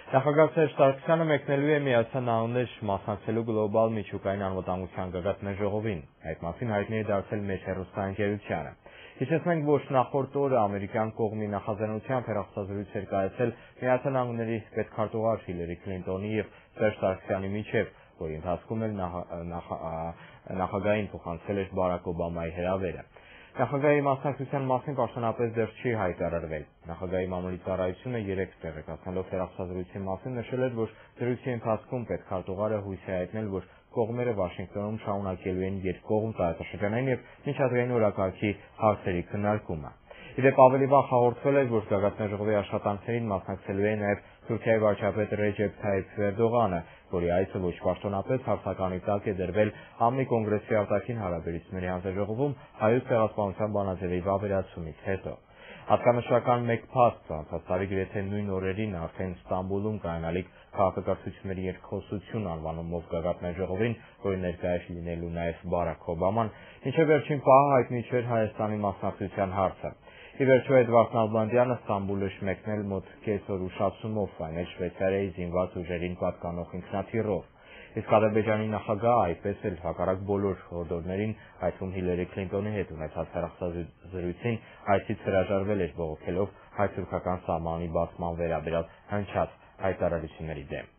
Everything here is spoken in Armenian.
Նախագահ Սերժ Սարգսյանը մեկնելու է Միացյալ Նահանգներ մասնակցելու գլոբալ միջուկային անվտանգության գագաթնաժողովին ժողովին։ Այդ մասին հայտնի է դարձել Մեջ հեռուստաընկերությանը։ Հիշեցնենք, որ նախորդ օրը ամերիկյան կողմի նախաձեռնությամբ հեռախոսազրույց էր կայացել Միացյալ Նահանգների պետքարտուղար Հիլարի Քլինտոնի եւ Սերժ Սարգսյանի միջև, որի ընթացքում էլ նախագահային փոխանցվել էր Բարակ Օբամայի հրավերը։ Նախագահի մասնակցության մասին պաշտոնապես դեռ չի հայտարարվել։ Նախագահի մամուլի ծառայությունը երեկ տեղեկացնելով հեռախոսազրույցի մասին նշել էր, որ զրույցի ընթացքում պետքարտուղարը հույս է հայտնել, որ կողմերը Վաշինգտոնում շարունակելու են երկկողմ տարածաշրջանային եւ միջազգային օրակարգի հարցերի քննարկումը։ Իդեպ ավելի վաղ հաղորդվել էր, որ գագաթնաժողովի աշխատանքներին մասնակցելու է նաև Թուրքիայի վարչապետ Ռեջեփ Թայիփ Էրդողանը, որի այցը ոչ պաշտոնապես հարցականի տակ է դրվել ԱՄՆ կոնգրեսի արտաքին հարաբերությունների հանձնաժողովում Հայոց ցեղասպանության բանաձևի վավերացումից հետո։ Հատկանշական մեկ փաստ անցած տարի գրեթե նույն օրերին արդեն Ստամբուլում կայանալիք քաղաքակրթությունների երկխոսություն անվանումով գագաթնաժողովին, որի ներկայ լինելու նաև Բարակ Օբաման, ինչը վերջին պահը հայտնի չէր Հայաստանի մասնակցության հարցը։ Ի վերջո Էդվարդ Նալբանդյանը Ստամբուլ է մեկնել մոտ կես օր ուշացումով, այն էլ Շվեյցարիայի զինված ուժերին պատկանող ինքնաթիռով։ Իսկ Ադրբեջանի նախագահը այդպես էլ հակառակ բոլոր հորդորներին, այդ թվում Հիլարի Քլինտոնի հետ ունեցած հեռախոսազրույցին, այցից հրաժարվել էր բողոքելով հայ-թուրքական սահմանի բացման վերաբերյալ հնչած հայտարարությունների դեմ։